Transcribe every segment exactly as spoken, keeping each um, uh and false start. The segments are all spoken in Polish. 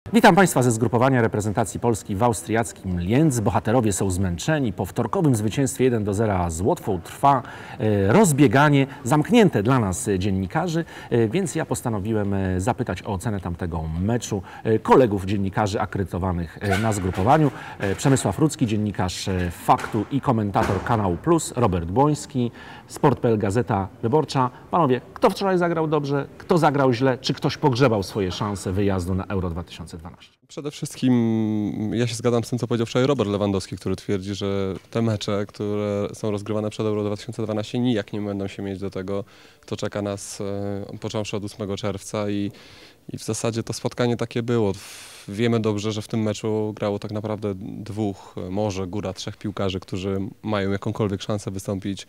Witam Państwa ze zgrupowania reprezentacji Polski w austriackim Lienz. Bohaterowie są zmęczeni. Po wtorkowym zwycięstwie jeden do zera z Łotwą trwa rozbieganie zamknięte dla nas dziennikarzy, więc ja postanowiłem zapytać o ocenę tamtego meczu kolegów dziennikarzy akredytowanych na zgrupowaniu. Przemysław Rudzki, dziennikarz Faktu i komentator Kanału Plus, Robert Błoński, Sport kropka pe el, Gazeta Wyborcza. Panowie, kto wczoraj zagrał dobrze, kto zagrał źle, czy ktoś pogrzebał swoje szanse wyjazdu na Euro dwa tysiące dwanaście? Przede wszystkim ja się zgadzam z tym, co powiedział wczoraj Robert Lewandowski, który twierdzi, że te mecze, które są rozgrywane przed Euro dwa tysiące dwanaście, nijak nie będą się mieć do tego, co czeka nas począwszy od ósmego czerwca i, i w zasadzie to spotkanie takie było. Wiemy dobrze, że w tym meczu grało tak naprawdę dwóch, może góra trzech piłkarzy, którzy mają jakąkolwiek szansę wystąpić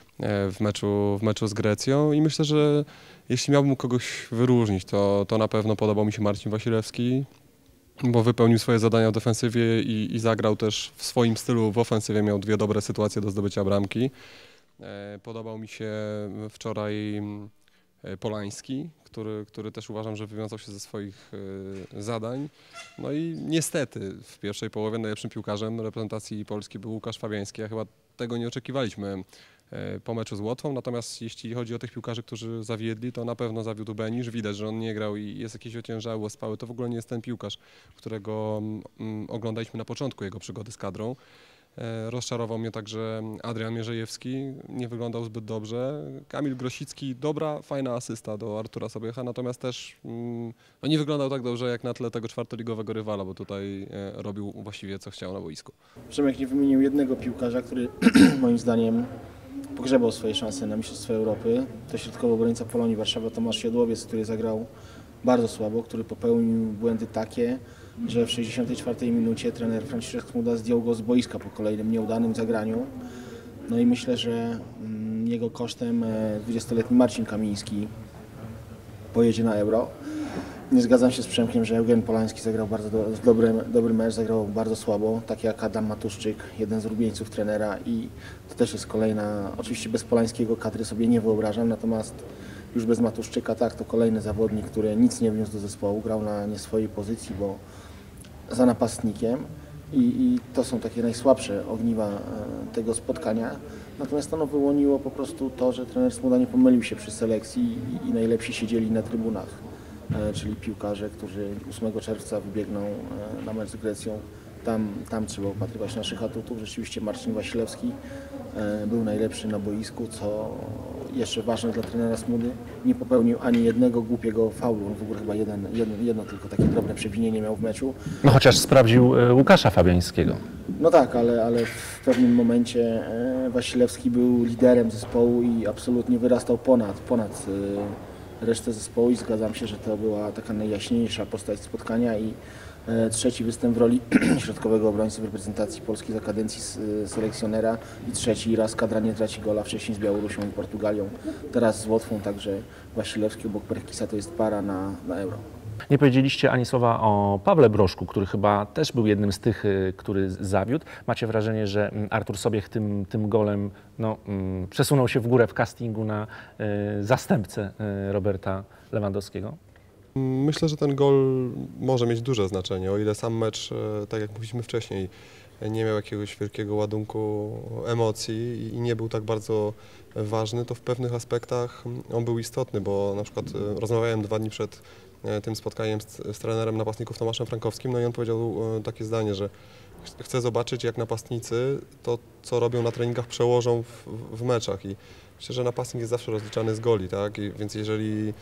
w meczu, w meczu z Grecją i myślę, że jeśli miałbym kogoś wyróżnić, to, to na pewno podobał mi się Marcin Wasilewski, bo wypełnił swoje zadania w defensywie i, i zagrał też w swoim stylu w ofensywie, miał dwie dobre sytuacje do zdobycia bramki. Podobał mi się wczoraj Polański, który, który też uważam, że wywiązał się ze swoich zadań. No i niestety w pierwszej połowie najlepszym piłkarzem reprezentacji Polski był Łukasz Fabiański. Ja chyba tego nie oczekiwaliśmy po meczu z Łotwą, natomiast jeśli chodzi o tych piłkarzy, którzy zawiedli, to na pewno zawiódł Benisz. Widać, że on nie grał i jest jakiś ociężały, ospały. To w ogóle nie jest ten piłkarz, którego mm, oglądaliśmy na początku jego przygody z kadrą. E, rozczarował mnie także Adrian Mierzejewski, nie wyglądał zbyt dobrze. Kamil Grosicki, dobra, fajna asysta do Artura Sobiecha, natomiast też mm, no nie wyglądał tak dobrze jak na tle tego czwartoligowego rywala, bo tutaj e, robił właściwie co chciał na boisku. Przemek nie wymienił jednego piłkarza, który moim zdaniem pogrzebał swoje szanse na Mistrzostwo Europy. To środkowy obrońca Polonii Warszawa Tomasz Siodłowiec, który zagrał bardzo słabo, który popełnił błędy takie, że w sześćdziesiątej czwartej minucie trener Franciszek Smuda zdjął go z boiska po kolejnym nieudanym zagraniu. No i myślę, że jego kosztem dwudziestoletni Marcin Kamiński pojedzie na Euro. Nie zgadzam się z Przemkiem, że Eugen Polański zagrał bardzo do, dobry, dobry mecz, zagrał bardzo słabo, tak jak Adam Matuszczyk, jeden z ulubieńców trenera i to też jest kolejna, oczywiście bez Polańskiego kadry sobie nie wyobrażam, natomiast już bez Matuszczyka tak, to kolejny zawodnik, który nic nie wniósł do zespołu, grał na nie swojej pozycji, bo za napastnikiem i, i to są takie najsłabsze ogniwa tego spotkania. Natomiast ono wyłoniło po prostu to, że trener Smuda nie pomylił się przy selekcji i, i najlepsi siedzieli na trybunach. Czyli piłkarze, którzy ósmego czerwca wybiegną na mecz z Grecją. Tam, tam trzeba upatrywać naszych atutów. Rzeczywiście Marcin Wasilewski był najlepszy na boisku, co jeszcze ważne dla trenera Smudy. Nie popełnił ani jednego głupiego faulu. On w ogóle chyba jeden, jedno, jedno tylko takie drobne przewinienie miał w meczu. No chociaż sprawdził Łukasza Fabiańskiego. No tak, ale, ale w pewnym momencie Wasilewski był liderem zespołu i absolutnie wyrastał ponad, ponad resztę zespołu i zgadzam się, że to była taka najjaśniejsza postać spotkania i e, trzeci występ w roli środkowego obrońcy w reprezentacji Polski za kadencji selekcjonera i trzeci raz kadra nie traci gola, wcześniej z Białorusią i Portugalią, teraz z Łotwą, także Wasilewski obok Perkisa to jest para na, na Euro. Nie powiedzieliście ani słowa o Pawle Brożku, który chyba też był jednym z tych, który zawiódł. Macie wrażenie, że Artur Sobiech tym, tym golem no, um, przesunął się w górę w castingu na y, zastępcę y, Roberta Lewandowskiego? Myślę, że ten gol może mieć duże znaczenie, o ile sam mecz, tak jak mówiliśmy wcześniej, nie miał jakiegoś wielkiego ładunku emocji i nie był tak bardzo ważny, to w pewnych aspektach on był istotny, bo na przykład rozmawiałem dwa dni przed tym spotkaniem z, z trenerem napastników Tomaszem Frankowskim, no i on powiedział takie zdanie, że chce zobaczyć, jak napastnicy to, co robią na treningach, przełożą w, w meczach i myślę, że napastnik jest zawsze rozliczany z goli, tak? I, więc jeżeli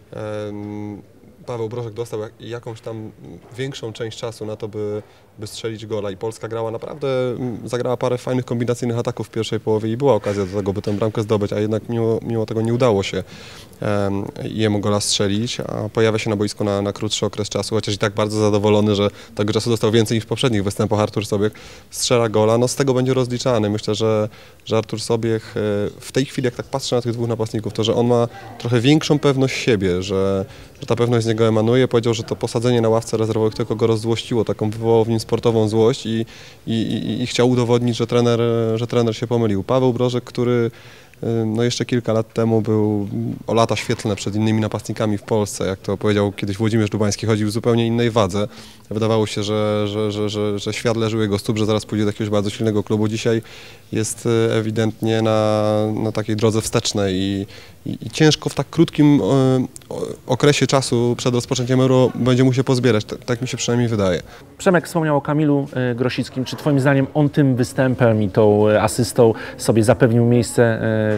em, Paweł Brożek dostał jak, jakąś tam większą część czasu na to, by, by strzelić gola i Polska grała naprawdę, zagrała parę fajnych kombinacyjnych ataków w pierwszej połowie i była okazja do tego, by tę bramkę zdobyć, a jednak mimo, mimo tego nie udało się um, jemu gola strzelić, a pojawia się na boisku na, na krótszy okres czasu, chociaż i tak bardzo zadowolony, że tego czasu dostał więcej niż w poprzednich występach Artur Sobiech, strzela gola, no z tego będzie rozliczany. Myślę, że, że Artur Sobiech w tej chwili, jak tak patrzę na tych dwóch napastników, to że on ma trochę większą pewność siebie, że, że ta pewność z niego emanuje. Powiedział, że to posadzenie na ławce rezerwowych tylko go rozzłościło, taką wywołało w nim sportową złość i, i, i, i chciał udowodnić, że trener, że trener się pomylił. Paweł Brożek, który no jeszcze kilka lat temu był o lata świetlne przed innymi napastnikami w Polsce. Jak to powiedział kiedyś Włodzimierz Dubański, chodził w zupełnie innej wadze. Wydawało się, że, że, że, że, że świat leży u jego stóp, że zaraz pójdzie do jakiegoś bardzo silnego klubu. Dzisiaj jest ewidentnie na, na takiej drodze wstecznej i, i, i ciężko w tak krótkim e, okresie czasu przed rozpoczęciem Euro będzie mu się pozbierać. Tak, tak mi się przynajmniej wydaje. Przemek wspomniał o Kamilu Grosickim. Czy twoim zdaniem on tym występem i tą asystą sobie zapewnił miejsce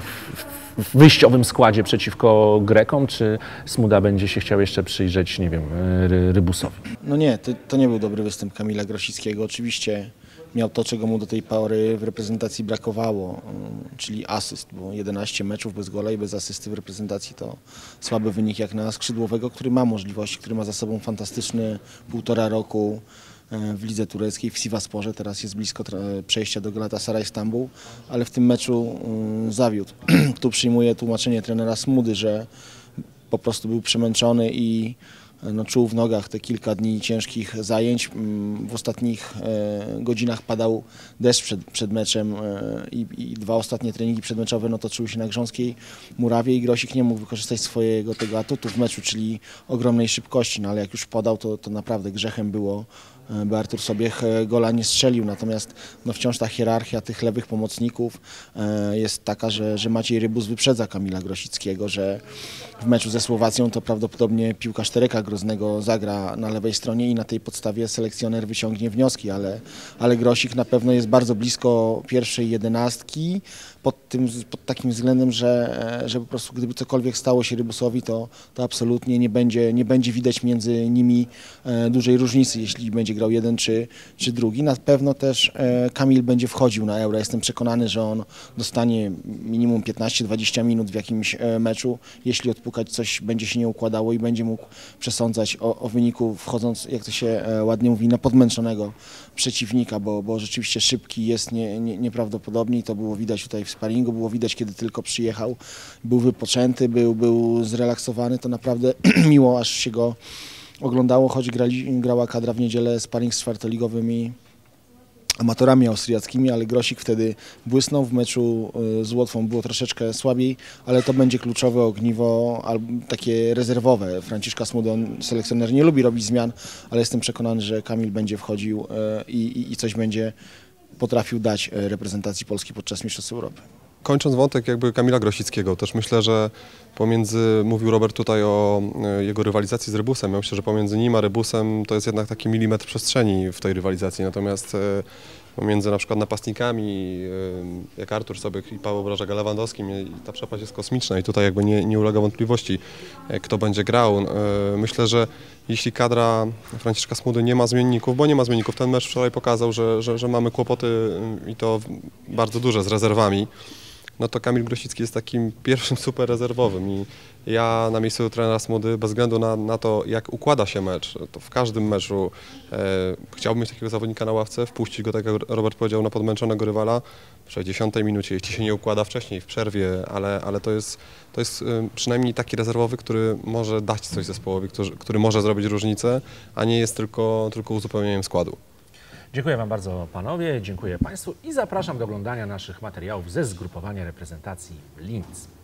w, w wyjściowym składzie przeciwko Grekom, czy Smuda będzie się chciał jeszcze przyjrzeć, nie wiem, Rybusowi? No nie, to, to nie był dobry występ Kamila Grosickiego. Oczywiście miał to, czego mu do tej pory w reprezentacji brakowało, czyli asyst, bo jedenaście meczów bez gola i bez asysty w reprezentacji to słaby wynik jak na skrzydłowego, który ma możliwości, który ma za sobą fantastyczny półtora roku w lidze tureckiej, w Sivassporze, teraz jest blisko przejścia do Galatasaray Stambuł, ale w tym meczu zawiódł. Tu przyjmuje tłumaczenie trenera Smudy, że po prostu był przemęczony i no, czuł w nogach te kilka dni ciężkich zajęć. W ostatnich e, godzinach padał deszcz przed, przed meczem e, i, i dwa ostatnie treningi przedmeczowe no, toczyły się na grząskiej murawie i Grosik nie mógł wykorzystać swojego tego atutu w meczu, czyli ogromnej szybkości, no ale jak już podał, to, to naprawdę grzechem było, by Artur Sobiech gola nie strzelił, natomiast no, wciąż ta hierarchia tych lewych pomocników e, jest taka, że, że Maciej Rybus wyprzedza Kamila Grosickiego, że w meczu ze Słowacją to prawdopodobnie piłkarz Tereka Groznego zagra na lewej stronie i na tej podstawie selekcjoner wyciągnie wnioski, ale, ale Grosik na pewno jest bardzo blisko pierwszej jedenastki pod, tym, pod takim względem, że, że po prostu gdyby cokolwiek stało się Rybusowi, to, to absolutnie nie będzie, nie będzie widać między nimi e, dużej różnicy, jeśli będzie grał jeden czy, czy drugi. Na pewno też e, Kamil będzie wchodził na Euro. Jestem przekonany, że on dostanie minimum piętnaście dwadzieścia minut w jakimś e, meczu, jeśli odpukać coś będzie się nie układało i będzie mógł przesądzać o, o wyniku, wchodząc, jak to się e, ładnie mówi, na podmęczonego przeciwnika, bo, bo rzeczywiście szybki jest nie, nie, nieprawdopodobnie i to było widać tutaj w sparingu, było widać, kiedy tylko przyjechał, był wypoczęty, był, był zrelaksowany, to naprawdę miło, aż się go oglądało, choć grali, grała kadra w niedzielę sparring z czwartoligowymi amatorami austriackimi, ale Grosik wtedy błysnął. W meczu z Łotwą było troszeczkę słabiej, ale to będzie kluczowe ogniwo, albo takie rezerwowe. Franciszka Smudy, on, selekcjoner, nie lubi robić zmian, ale jestem przekonany, że Kamil będzie wchodził i, i, i coś będzie potrafił dać reprezentacji Polski podczas Mistrzostw Europy. Kończąc wątek jakby Kamila Grosickiego, też myślę, że pomiędzy, mówił Robert tutaj o jego rywalizacji z Rybusem, ja myślę, że pomiędzy nim a Rybusem to jest jednak taki milimetr przestrzeni w tej rywalizacji, natomiast pomiędzy na przykład napastnikami jak Artur Sobiech i Paweł Brożek-Lewandowskim ta przepaść jest kosmiczna i tutaj jakby nie, nie ulega wątpliwości, kto będzie grał. Myślę, że jeśli kadra Franciszka Smudy nie ma zmienników, bo nie ma zmienników, ten mecz wczoraj pokazał, że, że, że mamy kłopoty i to bardzo duże z rezerwami, no to Kamil Grosicki jest takim pierwszym super rezerwowym i ja na miejscu trenera Smudy, bez względu na, na to, jak układa się mecz, to w każdym meczu e, chciałbym mieć takiego zawodnika na ławce, wpuścić go, tak jak Robert powiedział, na podmęczonego rywala w sześćdziesiątej minucie, jeśli się nie układa wcześniej, w przerwie, ale, ale to jest, to jest e, przynajmniej taki rezerwowy, który może dać coś zespołowi, który, który może zrobić różnicę, a nie jest tylko, tylko uzupełnieniem składu. Dziękuję Wam bardzo, panowie, dziękuję Państwu i zapraszam do oglądania naszych materiałów ze zgrupowania reprezentacji Linz.